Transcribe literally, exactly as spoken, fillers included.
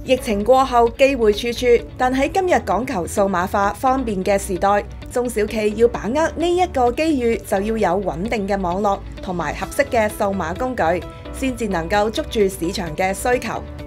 疫情過後，機會處處，但喺今日講求數碼化方便嘅時代，中小企要把握呢一個機遇，就要有穩定嘅網絡同埋合適嘅數碼工具，先至能夠捉住市場嘅需求。